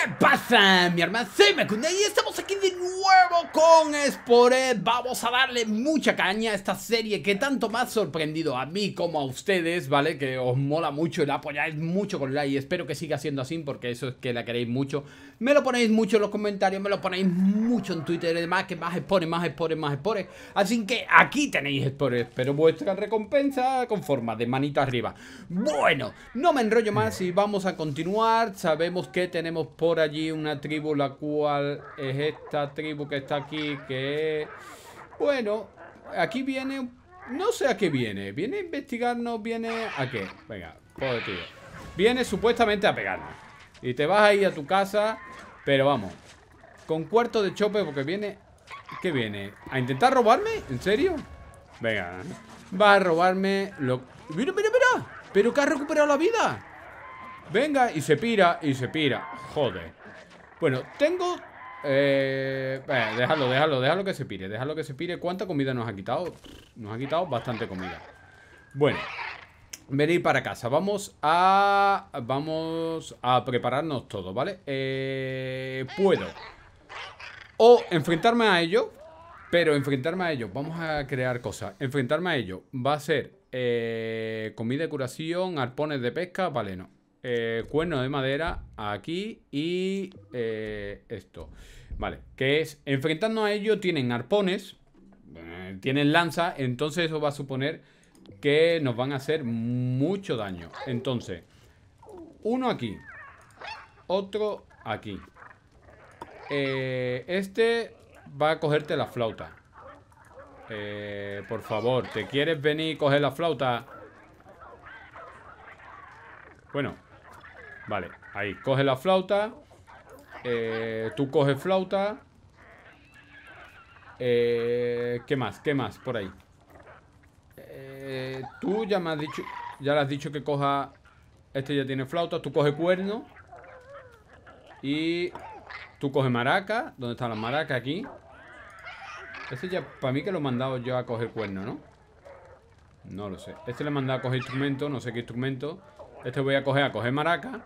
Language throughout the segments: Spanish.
pasa, mi hermano? Soy Macunda y estamos aquí de nuevo con Spore. Vamos a darle mucha caña a esta serie que tanto me ha sorprendido a mí como a ustedes, ¿vale? Que os mola mucho y la apoyáis mucho con like y espero que siga siendo así porque eso es que la queréis mucho. Me lo ponéis mucho en los comentarios, me lo ponéis mucho en Twitter y demás, que más Spore, más Spore, más Spore. Así que aquí tenéis Spore, pero vuestra recompensa con forma de manito arriba. Bueno, no me enrollo más y vamos a continuar. Sabemos que tenemos por allí una tribu, la cual es esta tribu que está aquí, que es... Bueno, aquí viene... No sé a qué viene. ¿Viene a investigarnos? ¿Viene a qué? Venga, joder, tío. Viene supuestamente a pegarnos. Y te vas a ir a tu casa, pero vamos, con cuarto de chope porque viene... ¿Qué viene? ¿A intentar robarme? ¿En serio? Venga, va a robarme lo... ¡Mira, mira, mira! ¡Pero que ha recuperado la vida! Venga, y se pira, joder. Bueno, tengo... déjalo que se pire. Déjalo que se pire. ¿Cuánta comida nos ha quitado? Nos ha quitado bastante comida. Bueno, venid para casa. Vamos a prepararnos todo, ¿vale? Puedo o enfrentarme a ello. Pero enfrentarme a ello, vamos a crear cosas. Enfrentarme a ello va a ser comida de curación, arpones de pesca, vale, no. Cuernos de madera aquí y esto. Vale, que es, enfrentando a ello tienen arpones, tienen lanza, entonces eso va a suponer que nos van a hacer mucho daño. Entonces, uno aquí, otro aquí. Este va a cogerte la flauta. Por favor, ¿te quieres venir y coger la flauta? Bueno, vale, ahí, coge la flauta. Tú coges flauta. ¿Qué más? ¿Qué más por ahí? Tú ya me has dicho, ya le has dicho que coja. Este ya tiene flauta, tú coges cuerno. Y tú coges maraca. ¿Dónde están las maracas? Aquí. Este ya, para mí que lo he mandado yo a coger cuerno, ¿no? No lo sé. Este le he mandado a coger instrumento, no sé qué instrumento. Este voy a coger maraca.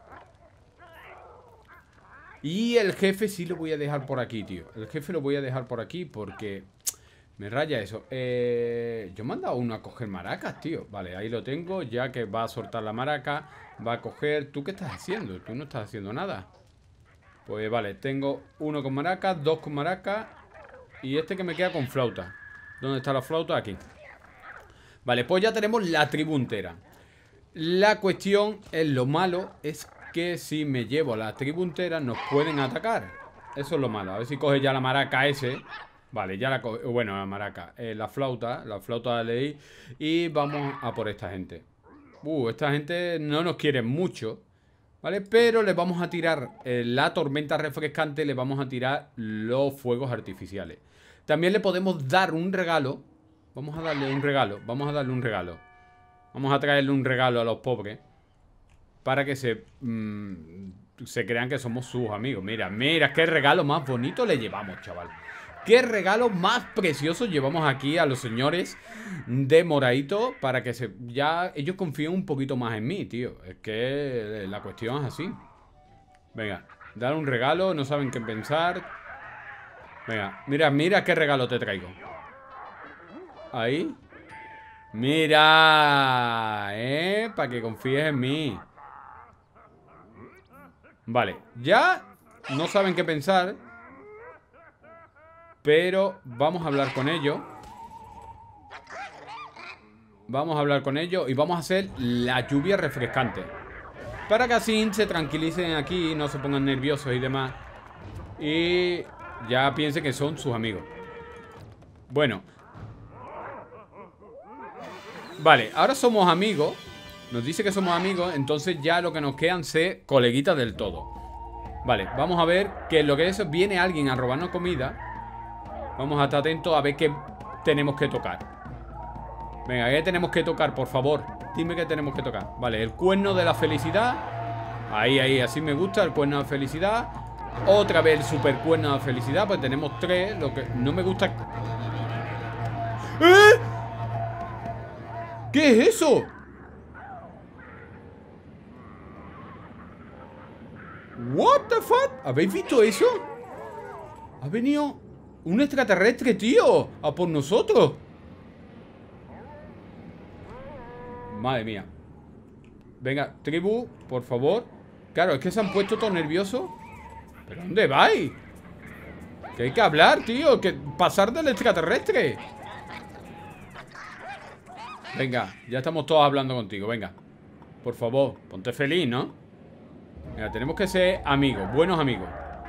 Y el jefe sí lo voy a dejar por aquí, tío. El jefe lo voy a dejar por aquí porque me raya eso. Yo me he mandado uno a coger maracas, tío. Vale, ahí lo tengo. Ya que va a soltar la maraca. Va a coger... ¿Tú qué estás haciendo? Tú no estás haciendo nada. Pues vale, tengo uno con maracas, dos con maracas. Y este que me queda con flauta. ¿Dónde está la flauta? Aquí. Vale, pues ya tenemos la tribu entera. La cuestión es lo malo. Es que si me llevo la tribu entera nos pueden atacar. Eso es lo malo. A ver si coge ya la maraca ese. Vale, ya la coge. Bueno, la maraca, la flauta de ley. Y vamos a por esta gente. Esta gente no nos quiere mucho, ¿vale? Pero le vamos a tirar la tormenta refrescante. Le vamos a tirar los fuegos artificiales. También le podemos dar un regalo. Vamos a darle un regalo. Vamos a traerle un regalo a los pobres. Para que se crean que somos sus amigos. Mira, mira, qué regalo más bonito le llevamos, chaval. Qué regalo más precioso llevamos aquí a los señores de Moradito. Para que ya ellos confíen un poquito más en mí, tío. Es que la cuestión es así. Venga, dar un regalo, no saben qué pensar. Venga, mira, mira qué regalo te traigo. Ahí. Mira, para que confíes en mí. Vale, ya no saben qué pensar. Pero vamos a hablar con ellos. Vamos a hablar con ellos y vamos a hacer la lluvia refrescante. Para que así se tranquilicen aquí, no se pongan nerviosos y demás. Y ya piensen que son sus amigos. Bueno. Vale, ahora somos amigos. Nos dice que somos amigos. Entonces ya lo que nos quedan es coleguitas del todo. Vale, vamos a ver que lo que es, viene alguien a robarnos comida. Vamos a estar atentos a ver qué tenemos que tocar. Venga, ¿qué tenemos que tocar, por favor? Dime qué tenemos que tocar. Vale, el cuerno de la felicidad. Ahí, ahí, así me gusta, el cuerno de la felicidad. Otra vez el super cuerno de la felicidad. Pues tenemos tres. Lo que no me gusta... ¿Eh? ¿Qué es eso? What the fuck? ¿Habéis visto eso? Ha venido un extraterrestre, tío, a por nosotros. Madre mía. Venga, tribu, por favor. Claro, es que se han puesto todos nerviosos. ¿Pero dónde vais? Que hay que hablar, tío. Que pasar del extraterrestre. Venga, ya estamos todos hablando contigo. Venga, por favor, ponte feliz, ¿no? Venga, tenemos que ser amigos, buenos amigos.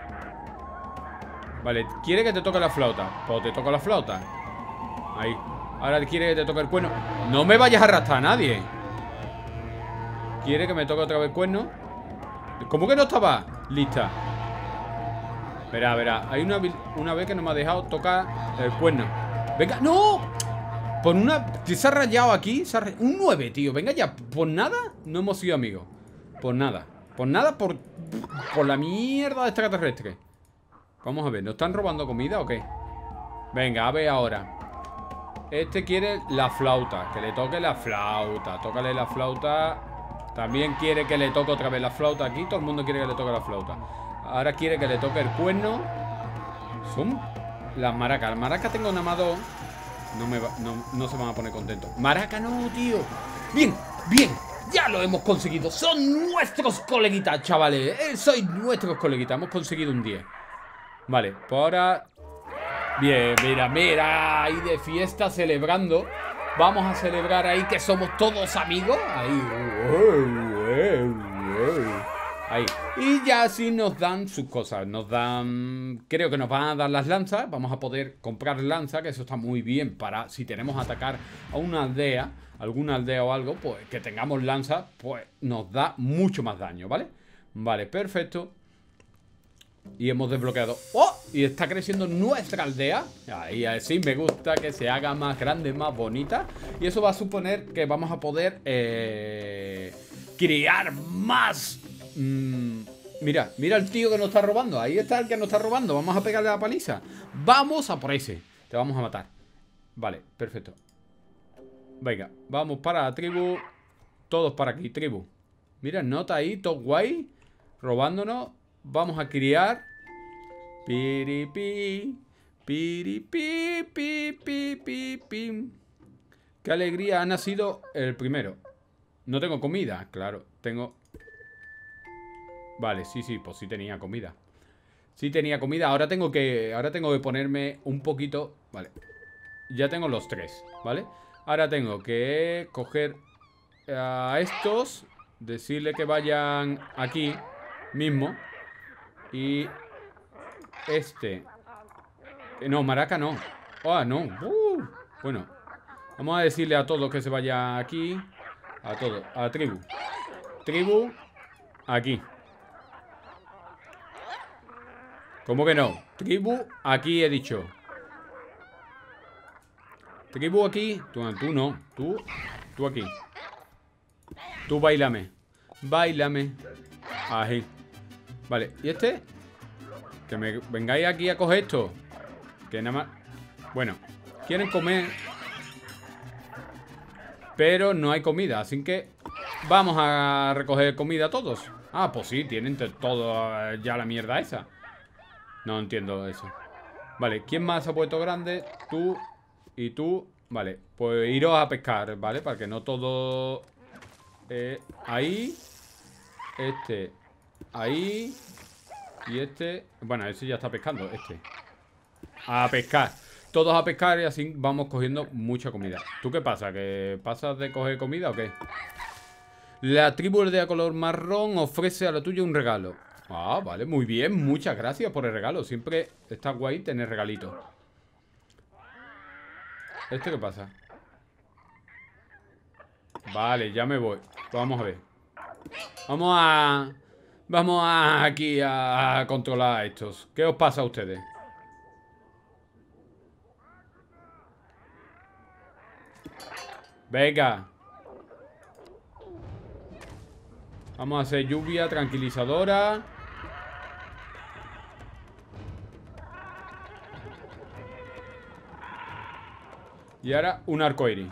Vale, quiere que te toque la flauta. Pues te toco la flauta. Ahí. Ahora quiere que te toque el cuerno. No me vayas a arrastrar a nadie. Quiere que me toque otra vez el cuerno. ¿Cómo que no estaba lista? Verá, verá. Hay una vez que no me ha dejado tocar el cuerno. Venga, ¡no! Por una... Se ha rayado aquí. Un 9, tío. Venga ya. Por nada no hemos sido amigos. Por nada. Por nada, por la mierda de extraterrestre. Vamos a ver. ¿Nos están robando comida o qué? Venga, a ver ahora. Este quiere la flauta. Que le toque la flauta. Tócale la flauta. También quiere que le toque otra vez la flauta aquí. Todo el mundo quiere que le toque la flauta. Ahora quiere que le toque el cuerno. Son las maracas. Las maracas tengo nada más dos. No se van a poner contentos. Maraca no, tío. Bien, bien. Ya lo hemos conseguido. Son nuestros coleguitas, chavales. Sois nuestros coleguitas. Hemos conseguido un 10. Vale, pues ahora... Bien, mira, mira. Ahí de fiesta celebrando. Vamos a celebrar ahí que somos todos amigos. Ahí. Ahí. Y ya así nos dan sus cosas. Nos dan... Creo que nos van a dar las lanzas. Vamos a poder comprar lanzas, que eso está muy bien para si tenemos que atacar a una aldea, alguna aldea o algo, pues que tengamos lanzas, pues nos da mucho más daño, ¿vale? Vale, perfecto. Y hemos desbloqueado... ¡Oh! Y está creciendo nuestra aldea. Ahí así me gusta que se haga más grande, más bonita. Y eso va a suponer que vamos a poder criar más... Mira, mira el tío que nos está robando. Ahí está el que nos está robando. Vamos a pegarle la paliza. Vamos a por ese. Te vamos a matar. Vale, perfecto. Venga, vamos para la tribu. Todos para aquí, tribu. Mira, nota ahí, todo guay. Robándonos. Vamos a criar. Piripi. Piripi. Pi. Qué alegría, ha nacido el primero. No tengo comida, claro. Tengo... Vale, sí, pues sí tenía comida. Sí tenía comida. Ahora tengo que ponerme un poquito. Vale. Ya tengo los 3, ¿vale? Ahora tengo que coger a estos. Decirle que vayan aquí mismo. Y este. No, maraca no. Ah, no. Bueno. Vamos a decirle a todos que se vaya aquí. A todos. A la tribu. Tribu. Aquí. ¿Cómo que no? Tribu aquí he dicho. Tribu aquí. Tú no. Tú aquí. Tú bailame. Bailame. Ahí. Vale. ¿Y este? Que me vengáis aquí a coger esto. Que nada más... Bueno. Quieren comer. Pero no hay comida. Así que vamos a recoger comida todos. Ah, pues sí. Tienen todo ya la mierda esa. No entiendo eso. Vale, ¿quién más se ha puesto grande? Tú y tú. Vale, pues iros a pescar, ¿vale? Para que no todo... ahí. Este. Ahí. Y este... Bueno, ese ya está pescando, este. A pescar. Todos a pescar y así vamos cogiendo mucha comida. ¿Tú qué pasa? ¿Que pasas de coger comida o qué? La tribu de color marrón ofrece a la tuya un regalo. Ah, vale, muy bien. Muchas gracias por el regalo. Siempre está guay tener regalitos. ¿Este qué pasa? Vale, ya me voy. Vamos a ver. Vamos aquí a controlar a estos. ¿Qué os pasa a ustedes? Venga. Vamos a hacer lluvia tranquilizadora. Y ahora un arcoíris.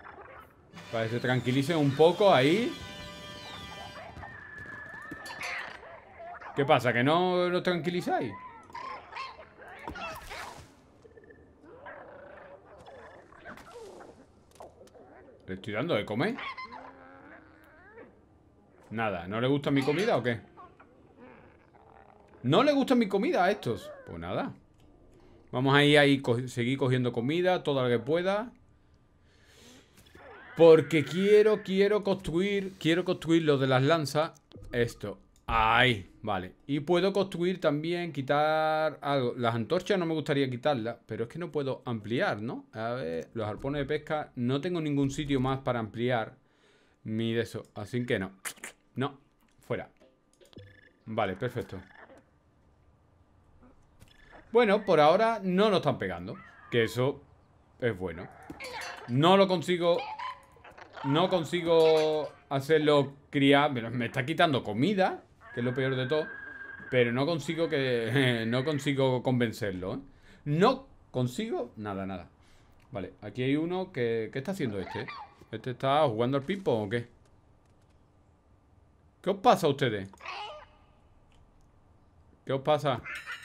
Para que se tranquilicen un poco ahí. ¿Qué pasa? ¿Que no lo tranquilizáis? ¿Le estoy dando de comer? Nada, ¿no le gusta mi comida o qué? ¿No le gusta mi comida a estos? Pues nada. Vamos a ir ahí, seguir cogiendo comida, toda la que pueda. Porque quiero construir lo de las lanzas. Esto. Ahí, vale. Y puedo construir también, quitar algo. Las antorchas no me gustaría quitarlas, pero es que no puedo ampliar, ¿no? A ver, los arpones de pesca. No tengo ningún sitio más para ampliar mi de eso. Así que no. No, fuera. Vale, perfecto. Bueno, por ahora no nos están pegando. Que eso es bueno. No lo consigo. No consigo hacerlo criar. Me está quitando comida, que es lo peor de todo. Pero no consigo no consigo convencerlo, ¿eh? No consigo nada, nada. Vale, aquí hay uno que... ¿Qué está haciendo este? ¿Este está jugando al ping-pong o qué? ¿Qué os pasa a ustedes? ¿Qué os pasa?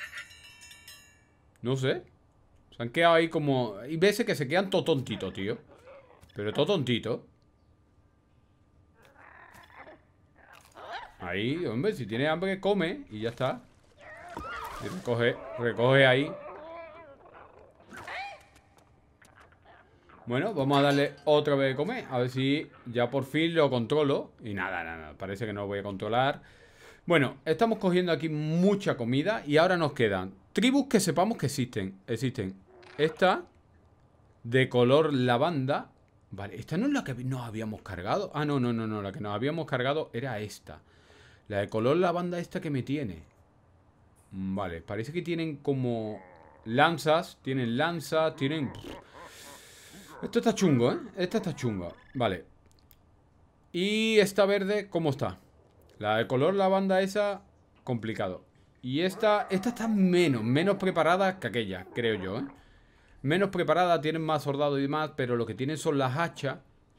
No sé. Se han quedado ahí como... Hay veces que se quedan todo tontito, tío. Pero todo tontito. Ahí, hombre, si tiene hambre, come y ya está. Y recoge ahí. Bueno, vamos a darle otra vez de comer. A ver si ya por fin lo controlo. Y nada, nada, parece que no lo voy a controlar. Bueno, estamos cogiendo aquí mucha comida. Y ahora nos quedan tribus que sepamos que existen. Esta de color lavanda. Vale, esta no es la que nos habíamos cargado. Ah, no, la que nos habíamos cargado era esta. La de color lavanda esta que me tiene. Vale, parece que tienen como lanzas. Tienen lanzas, tienen... Esto está chungo, ¿eh? Esta está chunga. Vale. Y esta verde, ¿cómo está? La de color lavanda esa, complicado. Y esta está menos preparada que aquella, creo yo, ¿eh? Menos preparada, tienen más soldado y demás, pero lo que tienen son las hachas.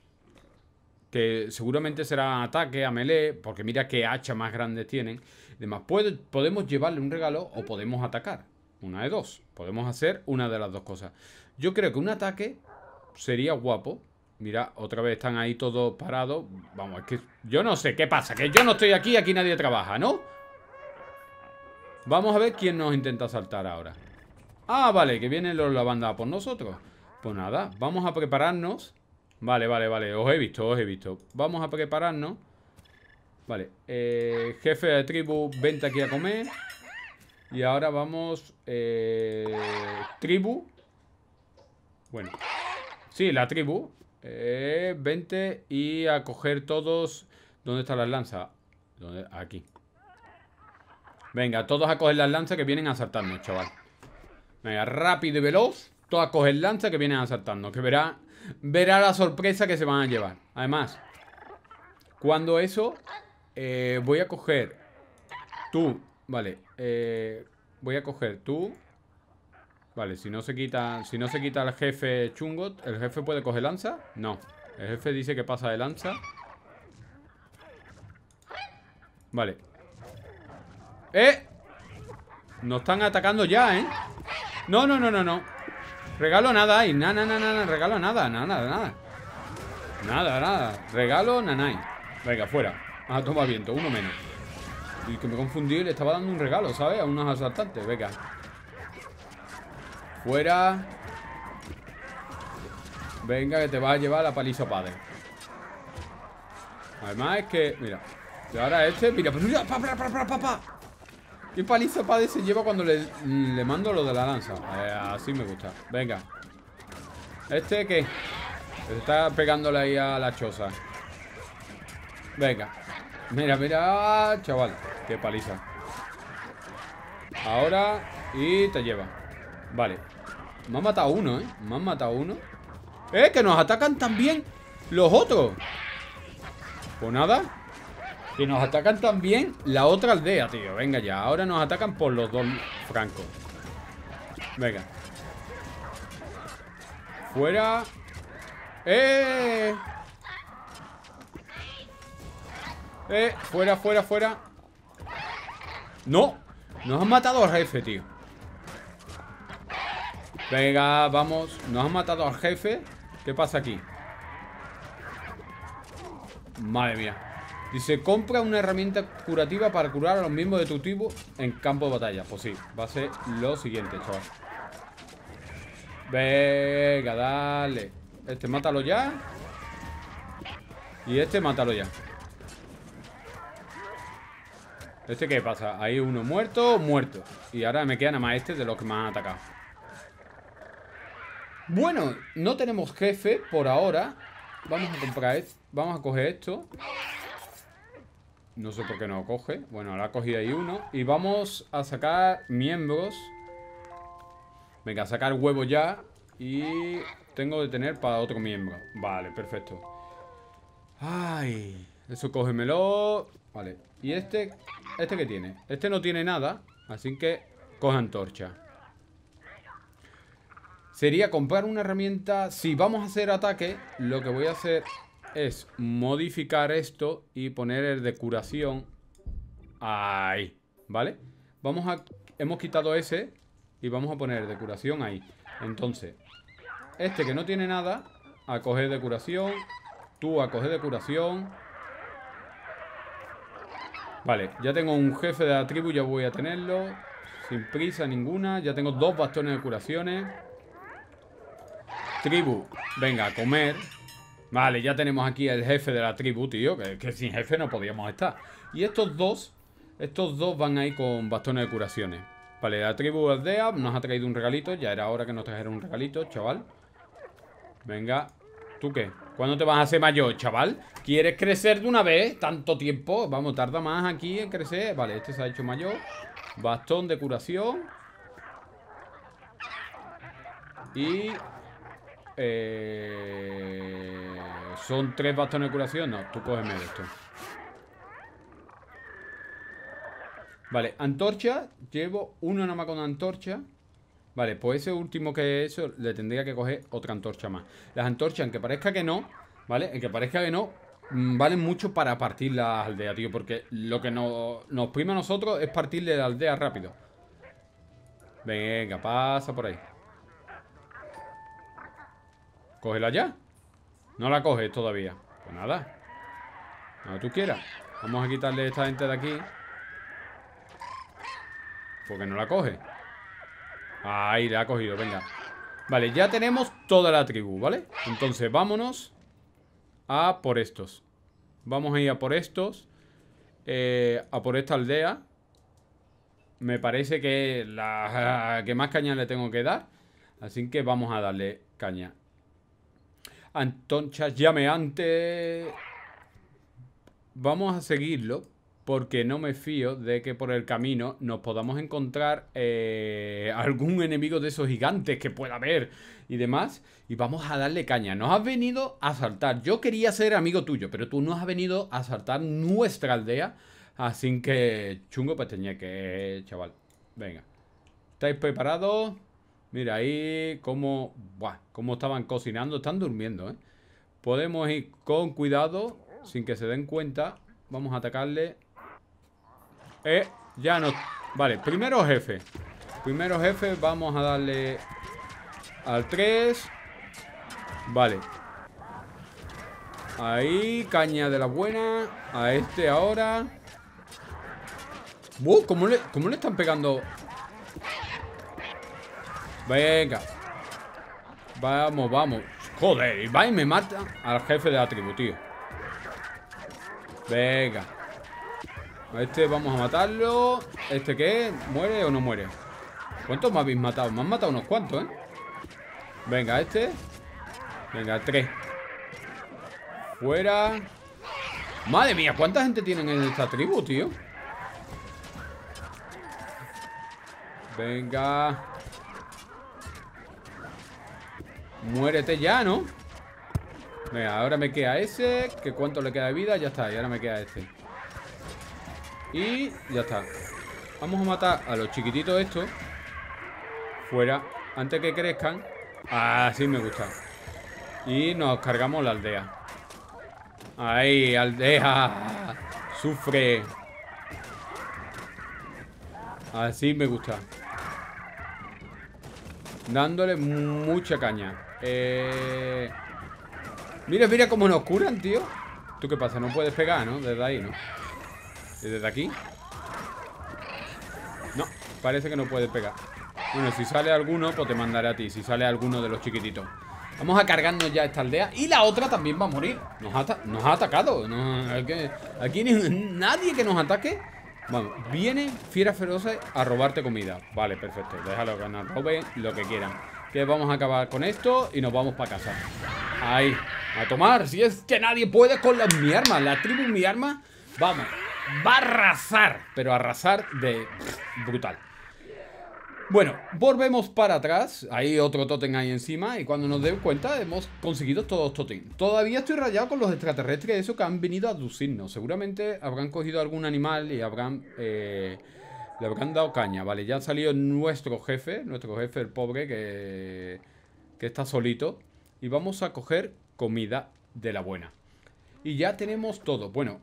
Que seguramente será ataque a melee, porque mira qué hacha más grandes tienen. Además, podemos llevarle un regalo o podemos atacar. Una de dos. Podemos hacer una de las dos cosas. Yo creo que un ataque sería guapo. Mira, otra vez están ahí todos parados. Vamos, es que yo no sé qué pasa. Que yo no estoy aquí, aquí nadie trabaja, ¿no? Vamos a ver quién nos intenta saltar ahora. Ah, vale, que vienen los lavanda por nosotros. Pues nada, vamos a prepararnos. Vale, os he visto. Vamos a prepararnos. Vale, jefe de tribu, vente aquí a comer. Y ahora vamos tribu. Bueno, sí, la tribu, vente y a coger todos. ¿Dónde están las lanzas? Aquí. Venga, todos a coger las lanzas que vienen a asaltarnos, chaval. Venga, rápido y veloz. Todos a coger lanzas que vienen a asaltarnos. Que verá la sorpresa que se van a llevar. Además, cuando eso, voy a coger tú. Vale, voy a coger tú. Vale, si no se quita el jefe chungo. ¿El jefe puede coger lanza? No, el jefe dice que pasa de lanza. Vale. Nos están atacando ya, ¿eh? No. Regalo nada hay. Nada, regalo nada. Nada. Regalo nanay. Venga, fuera. Ah, toma viento, uno menos. Y que me confundí y le estaba dando un regalo, ¿sabes? A unos asaltantes, venga. Fuera. Venga, que te vas a llevar la paliza padre. Además es que, mira. Y ahora mira, pues mira, pa. ¿Qué paliza padre se lleva cuando le mando lo de la lanza? Así me gusta. Venga. ¿Qué? Se está pegándole ahí a la choza. Venga. Mira, chaval. Qué paliza. Ahora. Y te lleva. Vale. Me han matado uno, ¿eh? Que nos atacan también los otros. Pues nada. Que nos atacan también la otra aldea, tío. Venga ya. Ahora nos atacan por los dos francos. Venga. Fuera. Fuera. ¡No! Nos han matado al jefe, tío. Venga, vamos. Nos han matado al jefe. ¿Qué pasa aquí? Madre mía. Dice, compra una herramienta curativa para curar a los miembros de tu tribu en campo de batalla. Pues sí, va a ser lo siguiente, chaval. Venga, dale. Este, mátalo ya. Y este, mátalo ya. ¿Este qué pasa? Ahí uno muerto, muerto. Y ahora me queda nada más este de los que me han atacado. Bueno, no tenemos jefe por ahora. Vamos a comprar esto. Vamos a coger esto. No sé por qué no lo coge. Bueno, ahora ha cogido ahí uno. Y vamos a sacar miembros. Venga, a sacar huevos ya. Y tengo que tener para otro miembro. Vale, perfecto. Ay, eso cógemelo. Vale, y este ¿qué tiene? Este no tiene nada. Así que coge antorcha. Sería comprar una herramienta. Si vamos a hacer ataque, lo que voy a hacer es modificar esto y poner el de curación. Ahí, ¿vale? Hemos quitado ese y vamos a poner el de curación ahí. Entonces, este que no tiene nada, a coger de curación. Tú a coger de curación. Vale, ya tengo un jefe de la tribu, ya voy a tenerlo. Sin prisa ninguna. Ya tengo 2 bastones de curaciones. Tribu, venga, a comer. Vale, ya tenemos aquí el jefe de la tribu, tío. Que sin jefe no podíamos estar. Y estos dos van ahí con bastones de curaciones. Vale, la tribu aldea nos ha traído un regalito. Ya era hora que nos trajera un regalito, chaval. Venga, ¿tú qué? ¿Cuándo te vas a hacer mayor, chaval? ¿Quieres crecer de una vez? ¿Tanto tiempo? Vamos, tarda más aquí en crecer. Vale, este se ha hecho mayor. Bastón de curación. Y... son 3 bastones de curación. No, tú cógeme esto. Vale, antorcha. Llevo uno nada más con antorcha. Vale, pues ese último que he hecho le tendría que coger otra antorcha más. Las antorchas, aunque parezca que no, ¿vale? Aunque parezca que no, valen mucho para partir las aldeas, tío. Porque lo que nos prima a nosotros es partirle la aldea rápido. Venga, pasa por ahí. Cógela ya. No la coges todavía. Pues nada. Lo que tú quieras. Vamos a quitarle a esta gente de aquí. Porque no la coge. Ahí, la ha cogido, venga. Vale, ya tenemos toda la tribu, ¿vale? Entonces, vámonos a por estos. Vamos a ir a por estos. A por esta aldea. Me parece que la que más caña le tengo que dar. Así que vamos a darle caña. Antorchas llameantes. Vamos a seguirlo. Porque no me fío de que por el camino nos podamos encontrar algún enemigo de esos gigantes que pueda haber y demás. Y vamos a darle caña. Nos has venido a asaltar. Yo quería ser amigo tuyo, pero tú nos has venido a asaltar nuestra aldea. Así que chungo pues tenía que, chaval. Venga. ¿Estáis preparados? Mira ahí cómo estaban cocinando. Están durmiendo, ¿eh? Podemos ir con cuidado, sin que se den cuenta. Vamos a atacarle. Ya no. Vale, primero jefe. Primero jefe, vamos a darle al 3. Vale. Ahí, caña de la buena. A este ahora. ¿Cómo le están pegando? Venga. Vamos, vamos. Joder, y va y me mata al jefe de la tribu, tío. Venga. A este vamos a matarlo. ¿Este qué? ¿Muere o no muere? ¿Cuántos me habéis matado? Me han matado unos cuantos, ¿eh? Venga, este. Venga, 3. Fuera. Madre mía, ¿cuánta gente tienen en esta tribu, tío? Venga. Muérete ya, ¿no? Venga, ahora me queda ese. ¿Que cuánto le queda de vida? Ya está, y ahora me queda este. Y ya está. Vamos a matar a los chiquititos estos. Fuera. Antes que crezcan. Así me gusta. Y nos cargamos la aldea. Ahí, aldea. Sufre. Así me gusta. Dándole mucha caña. Mira, mira cómo nos curan, tío. ¿Tú qué pasa? No puedes pegar, ¿no? Desde ahí, ¿no? ¿Y desde aquí? No, parece que no puedes pegar. Bueno, si sale alguno, pues te mandaré a ti. Si sale alguno de los chiquititos. Vamos a cargarnos ya esta aldea. Y la otra también va a morir. Nos ha atacado. Aquí nadie que nos ataque. Vamos, vienen fieras feroces a robarte comida. Vale, perfecto, déjalo que nos roben lo que quieran. Que vamos a acabar con esto y nos vamos para casa. Ahí, a tomar. Si es que nadie puede con mi arma. La tribu mi arma, vamos, va a arrasar. Pero arrasar de brutal. Bueno, volvemos para atrás. Hay otro tótem ahí encima. Y cuando nos den cuenta, hemos conseguido todos los tótems. Todavía estoy rayado con los extraterrestres, eso que han venido a abducirnos. Seguramente habrán cogido algún animal y le habrán dado caña. Vale, ya ha salido nuestro jefe, el pobre, que está solito. Y vamos a coger comida de la buena. Y ya tenemos todo. Bueno,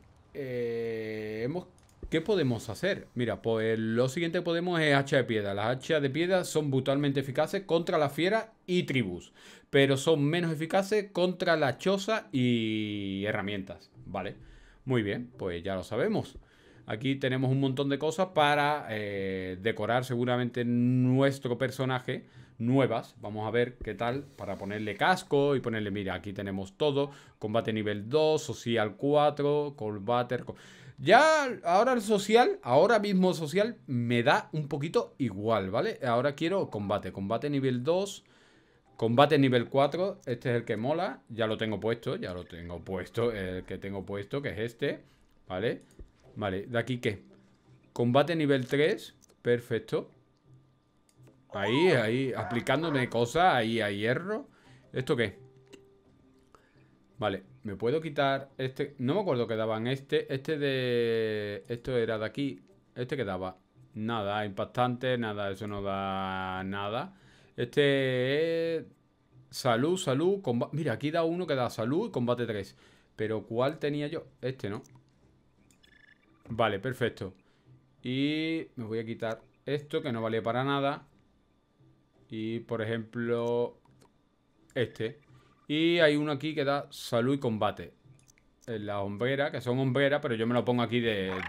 ¿qué podemos hacer? Mira, pues lo siguiente que podemos es hacha de piedra. Las hachas de piedra son brutalmente eficaces contra la fiera y tribus, pero son menos eficaces contra la choza y herramientas. Vale, muy bien, pues ya lo sabemos. Aquí tenemos un montón de cosas para decorar seguramente nuestro personaje. Nuevas, vamos a ver qué tal. Para ponerle casco y ponerle, mira, aquí tenemos todo. Combate nivel 2, social 4, combate... Ya, ahora el social, ahora mismo social, me da un poquito igual, ¿vale? Ahora quiero combate, combate nivel 2, combate nivel 4, este es el que mola, ya lo tengo puesto, el que tengo puesto, que es este, ¿vale? Vale, ¿de aquí qué? Combate nivel 3, perfecto. Ahí, aplicándome cosas, ahí a hierro. ¿Esto qué? Vale, me puedo quitar este. No me acuerdo que daban este de... Esto era de aquí. Este que daba nada, impactante, nada, eso no da nada. Este es... Salud, combate. Mira, aquí da uno que da salud y combate 3. Pero ¿cuál tenía yo? Este, ¿no? Vale, perfecto. Y me voy a quitar esto que no vale para nada. Y, por ejemplo, este. Y hay uno aquí que da salud y combate. En la hombrera, que son hombreras, pero yo me lo pongo aquí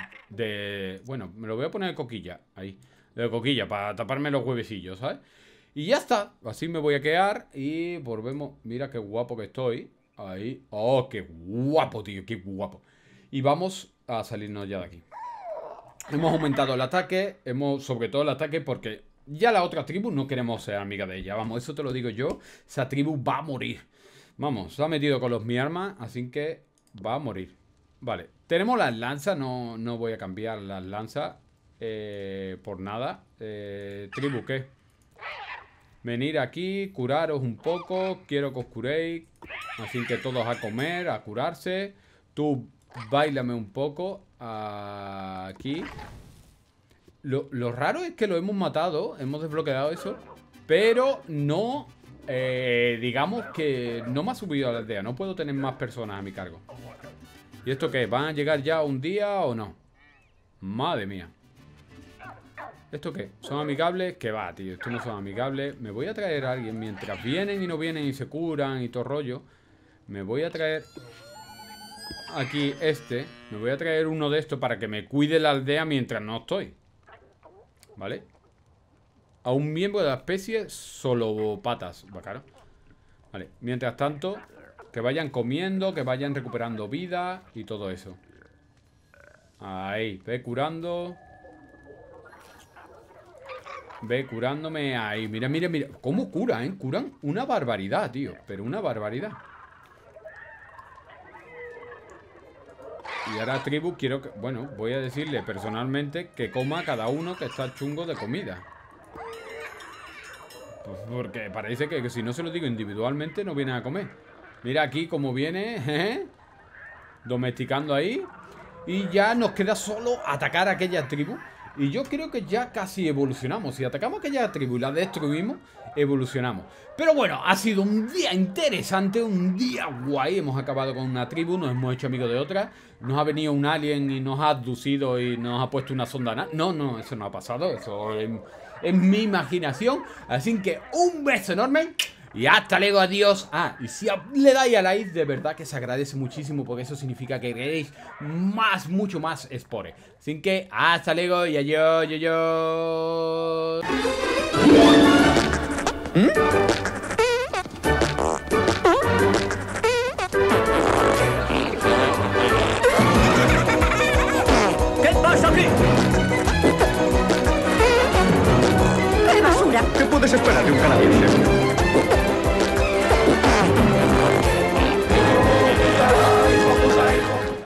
bueno, me lo voy a poner de coquilla. Ahí, de coquilla, para taparme los huevecillos, ¿sabes? Y ya está, así me voy a quedar. Y volvemos, mira qué guapo que estoy. Ahí, oh, qué guapo, tío, qué guapo. Y vamos a salirnos ya de aquí. Hemos aumentado el ataque, sobre todo el ataque porque ya la otra tribu no queremos ser amiga de ella. Vamos, eso te lo digo yo. Esa tribu va a morir. Vamos, se ha metido con mi arma, así que va a morir. Vale, tenemos las lanzas, no voy a cambiar las lanzas por nada. Tribu, ¿qué? Venir aquí, curaros un poco. Quiero que os curéis. Así que todos a comer, a curarse. Tú, báilame un poco. Aquí. Lo raro es que lo hemos matado. Hemos desbloqueado eso. Pero no... digamos que no me ha subido a la aldea. No puedo tener más personas a mi cargo. ¿Y esto qué? ¿Van a llegar ya un día o no? Madre mía. ¿Esto qué? ¿Son amigables? Que va, tío. Estos no son amigables. Me voy a traer a alguien. Mientras vienen y no vienen y se curan y todo rollo. Me voy a traer... Aquí este. Me voy a traer uno de estos para que me cuide la aldea mientras no estoy. ¿Vale? A un miembro de la especie solopatas. Bacano. Vale, mientras tanto, que vayan comiendo, que vayan recuperando vida y todo eso. Ahí, ve curando. Ve curándome ahí. Mira, mira, mira. ¿Cómo curan, eh? Curan una barbaridad, tío. Pero una barbaridad. Y ahora tribu quiero que... Bueno, voy a decirle personalmente que coma cada uno que está chungo de comida. Pues porque parece que si no se lo digo individualmente no viene a comer. Mira aquí cómo viene, domesticando ahí. Y ya nos queda solo atacar a aquella tribu. Y yo creo que ya casi evolucionamos. Si atacamos aquella tribu y la destruimos, evolucionamos. Pero bueno, ha sido un día interesante, un día guay. Hemos acabado con una tribu, nos hemos hecho amigos de otra. Nos ha venido un alien y nos ha abducido y nos ha puesto una sonda. No, eso no ha pasado. Eso es mi imaginación. Así que un beso enorme. Y hasta luego, adiós. Ah, y si le dais a like, de verdad que se agradece muchísimo, porque eso significa que queréis más, mucho más Spore. Así que hasta luego y adiós, adiós. ¿Qué pasa aquí? ¡Qué basura! ¿Qué puedes esperar de un canadiense?